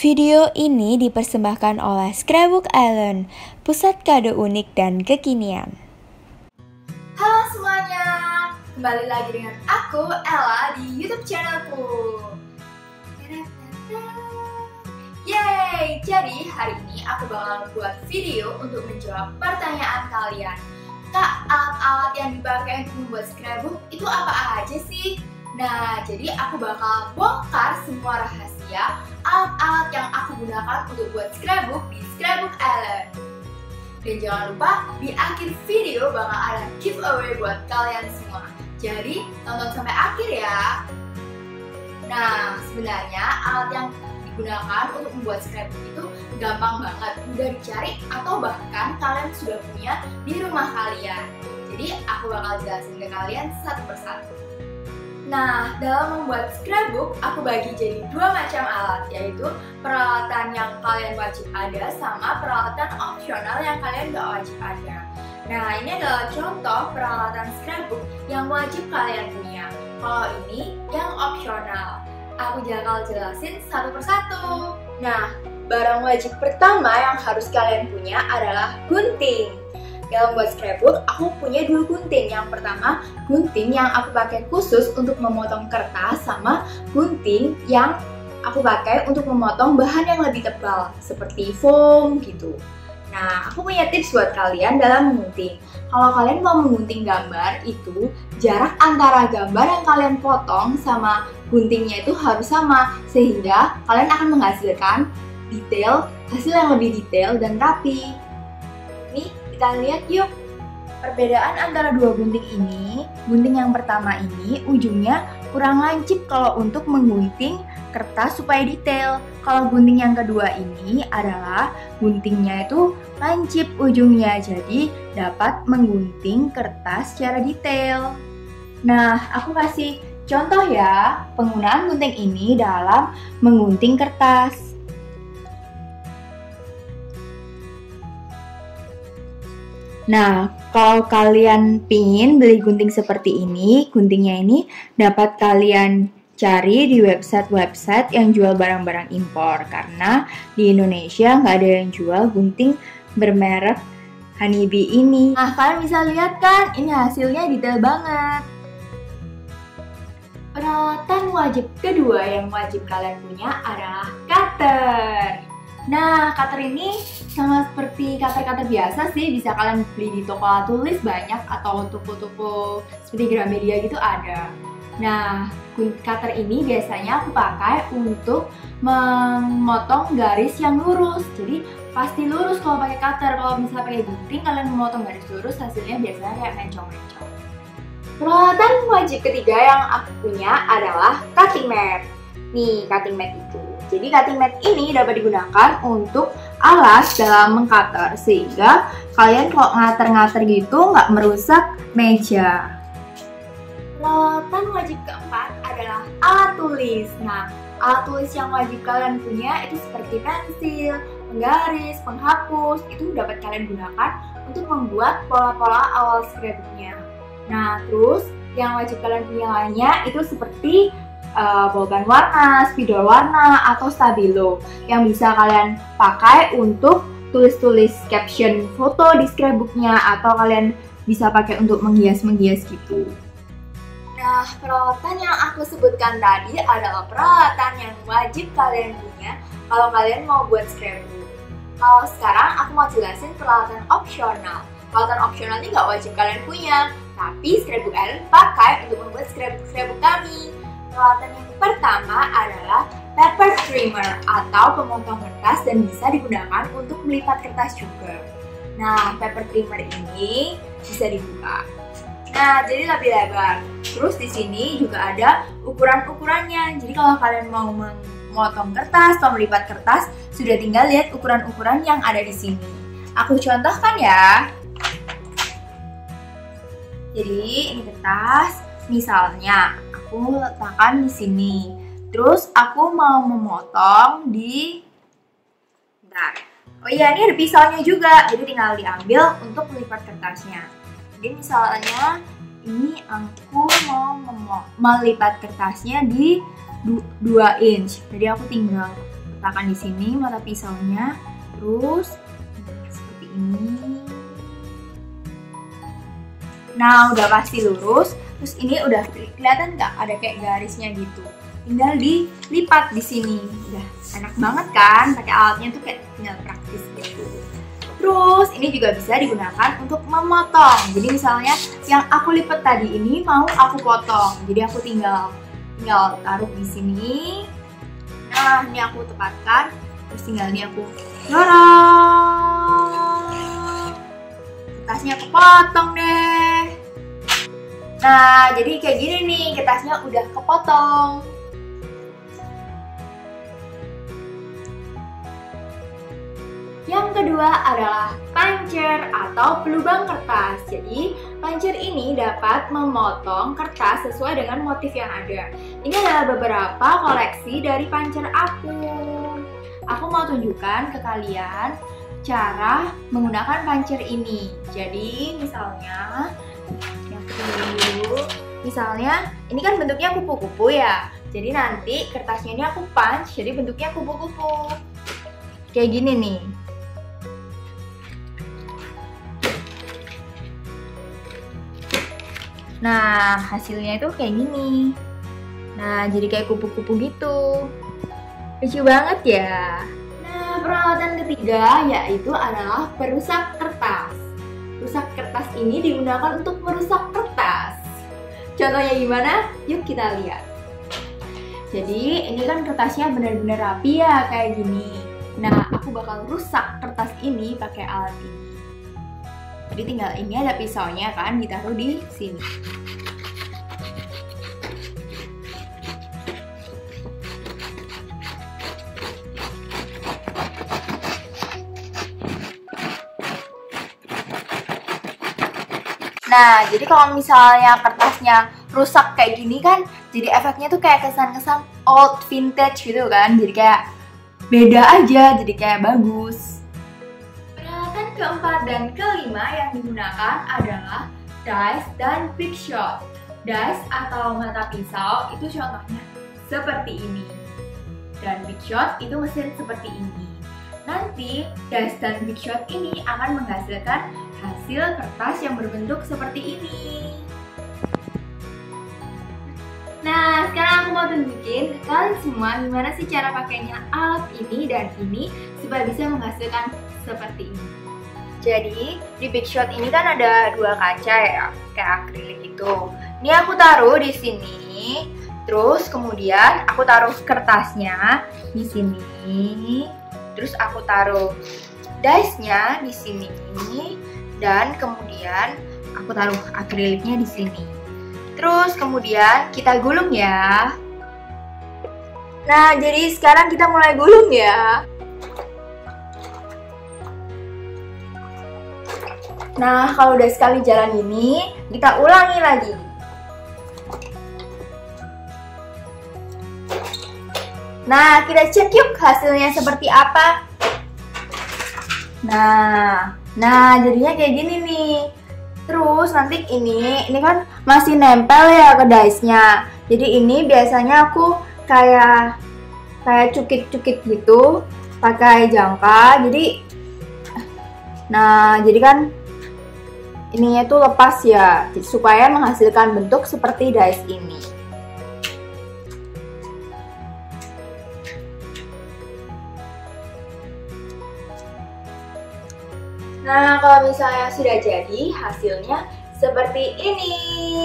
Video ini dipersembahkan oleh Scrapbook Island, pusat kado unik dan kekinian. Halo semuanya, kembali lagi dengan aku Ella di YouTube channelku. Yeay, jadi hari ini aku bakal buat video untuk menjawab pertanyaan kalian. Kak, alat-alat yang dipakai untuk membuat scrapbook itu apa aja sih? Nah, jadi aku bakal bongkar semua rahasia alat-alat yang aku gunakan untuk buat scrapbook di Scrapbook Island. Dan jangan lupa di akhir video bakal ada giveaway buat kalian semua. Jadi tonton sampai akhir ya. Nah, sebenarnya alat yang digunakan untuk membuat scrapbook itu gampang banget, mudah dicari atau bahkan kalian sudah punya di rumah kalian. Jadi aku bakal jelasin ke kalian satu persatu. Nah, dalam membuat scrapbook, aku bagi jadi dua macam alat, yaitu peralatan yang kalian wajib ada sama peralatan opsional yang kalian gak wajib ada. Nah, ini adalah contoh peralatan scrapbook yang wajib kalian punya. Kalau ini yang opsional. Aku bakal jelasin satu persatu. Nah, barang wajib pertama yang harus kalian punya adalah gunting. Dalam buat scrapbook, aku punya dua gunting. Yang pertama, gunting yang aku pakai khusus untuk memotong kertas, sama gunting yang aku pakai untuk memotong bahan yang lebih tebal, seperti foam gitu. Nah, aku punya tips buat kalian dalam mengunting. Kalau kalian mau mengunting gambar, itu jarak antara gambar yang kalian potong sama guntingnya itu harus sama, sehingga kalian akan menghasilkan hasil yang lebih detail dan rapi. Nih, kita lihat yuk perbedaan antara dua gunting ini. Gunting yang pertama ini ujungnya kurang lancip kalau untuk menggunting kertas supaya detail. Kalau gunting yang kedua ini adalah guntingnya itu lancip ujungnya, jadi dapat menggunting kertas secara detail. Nah, aku kasih contoh ya penggunaan gunting ini dalam menggunting kertas. Nah, kalau kalian pingin beli gunting seperti ini, guntingnya ini dapat kalian cari di website-website yang jual barang-barang impor. Karena di Indonesia nggak ada yang jual gunting bermerek Honeybee ini. Nah, kalian bisa lihat kan, ini hasilnya detail banget. Peralatan wajib kedua yang wajib kalian punya adalah cutter. Nah, cutter ini sama seperti cutter-cutter biasa sih, bisa kalian beli di toko alat tulis banyak atau toko-toko seperti Gramedia gitu ada. Nah, cutter ini biasanya aku pakai untuk memotong garis yang lurus. Jadi pasti lurus kalau pakai cutter. Kalau misalnya pakai gunting, kalian memotong garis lurus, hasilnya biasanya kayak mencong-mencong. Peralatan wajib ketiga yang aku punya adalah cutting mat. Nih, cutting mat itu. Jadi cutting mat ini dapat digunakan untuk alas dalam mengcutter, sehingga kalian kalau ngater-ngater gitu nggak merusak meja. Peralatan wajib keempat adalah alat tulis. Nah, alat tulis yang wajib kalian punya itu seperti pensil, penggaris, penghapus, itu dapat kalian gunakan untuk membuat pola-pola awal scrapbooknya. Nah, terus yang wajib kalian punya lainnya itu seperti bolpen warna, spidol warna, atau stabilo yang bisa kalian pakai untuk tulis-tulis caption foto di scrapbooknya, atau kalian bisa pakai untuk menghias-menghias gitu. Nah, peralatan yang aku sebutkan tadi adalah peralatan yang wajib kalian punya kalau kalian mau buat scrapbook. Kalau sekarang aku mau jelasin peralatan opsional. Peralatan opsional ini nggak wajib kalian punya, tapi Scrapbook Island pakai untuk membuat scrapbook kami. Peralatan yang pertama adalah paper trimmer atau pemotong kertas dan bisa digunakan untuk melipat kertas juga. Nah, paper trimmer ini bisa dibuka. Nah, jadi lebih lebar. Terus di sini juga ada ukuran-ukurannya. Jadi kalau kalian mau memotong kertas atau melipat kertas, sudah tinggal lihat ukuran-ukuran yang ada di sini. Aku contohkan ya. Jadi ini kertas, misalnya aku letakkan di sini. Terus aku mau memotong di Oh iya, ini ada pisaunya juga. Jadi tinggal diambil untuk melipat kertasnya. Jadi misalnya ini aku mau melipat kertasnya di 2 inch. Jadi aku tinggal letakkan di sini mata pisaunya, terus seperti ini. Nah, udah pasti lurus. Terus ini udah kelihatan nggak ada kayak garisnya gitu. Tinggal dilipat di sini. Udah enak banget kan? Pakai alatnya tuh kayak tinggal praktis gitu. Terus ini juga bisa digunakan untuk memotong. Jadi misalnya yang aku lipat tadi ini mau aku potong. Jadi aku tinggal taruh di sini. Nah, ini aku tepatkan. Terus tinggal ini aku dorong. Kertasnya aku potong deh. Nah, jadi kayak gini nih, kertasnya udah kepotong. Yang kedua adalah puncher atau pelubang kertas. Jadi, puncher ini dapat memotong kertas sesuai dengan motif yang ada. Ini adalah beberapa koleksi dari puncher aku. Aku mau tunjukkan ke kalian cara menggunakan puncher ini. Jadi, misalnya yang dulu, misalnya ini kan bentuknya kupu-kupu ya. Jadi nanti kertasnya ini aku punch, jadi bentuknya kupu-kupu. Kayak gini nih. Nah, hasilnya itu kayak gini. Nah, jadi kayak kupu-kupu gitu. Lucu banget ya. Nah, peralatan ketiga yaitu adalah perusak kertas. Perusak kertas ini digunakan untuk merusak kertas. Contohnya gimana? Yuk kita lihat. Jadi, ini kan kertasnya benar-benar rapi ya, kayak gini. Nah, aku bakal rusak kertas ini pakai alat ini. Jadi tinggal ini ada pisaunya kan, ditaruh di sini. Nah, jadi kalau misalnya kertasnya rusak kayak gini kan, jadi efeknya tuh kayak kesan-kesan old vintage gitu kan. Jadi kayak beda aja, jadi kayak bagus. Peralatan keempat dan kelima yang digunakan adalah dice dan big shot. Dice atau mata pisau itu contohnya seperti ini. Dan big shot itu mesin seperti ini. Nanti dice dan big shot ini akan menghasilkan hasil kertas yang berbentuk seperti ini. Nah, sekarang aku mau tunjukin ke kalian semua gimana sih cara pakainya alat ini dan ini supaya bisa menghasilkan seperti ini. Jadi, di big shot ini kan ada dua kaca ya, kayak akrilik gitu. Ini aku taruh di sini, terus kemudian aku taruh kertasnya di sini, terus aku taruh dice-nya di sini, dan kemudian aku taruh akriliknya di sini. Terus kemudian kita gulung ya. Nah, jadi sekarang kita mulai gulung ya. Nah, kalau udah sekali jalan ini, kita ulangi lagi. Nah, kita cek yuk hasilnya seperti apa. Nah, jadinya kayak gini nih. Terus nanti ini kan masih nempel ya ke dice-nya. Jadi ini biasanya aku kayak cukit-cukit gitu, pakai jangka. Jadi kan ininya tuh lepas ya, supaya menghasilkan bentuk seperti dice ini. Nah, kalau misalnya sudah jadi, hasilnya seperti ini.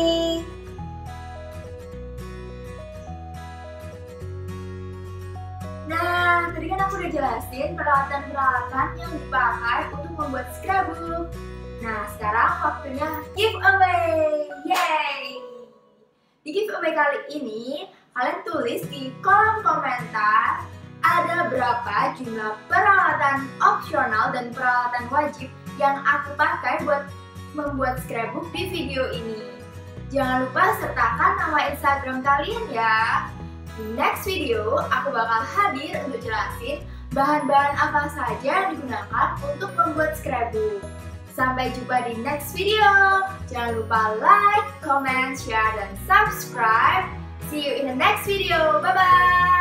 Nah, tadi kan aku udah jelasin peralatan-peralatan yang dipakai untuk membuat scrapbook. Nah, sekarang waktunya giveaway. Yay! Di giveaway kali ini, kalian tulis di kolom komentar ada berapa jumlah peralatan opsional dan peralatan wajib yang aku pakai buat membuat scrapbook di video ini. Jangan lupa sertakan nama Instagram kalian ya. Di next video, aku bakal hadir untuk jelasin bahan-bahan apa saja yang digunakan untuk membuat scrapbook. Sampai jumpa di next video. Jangan lupa like, comment, share, dan subscribe. See you in the next video. Bye-bye.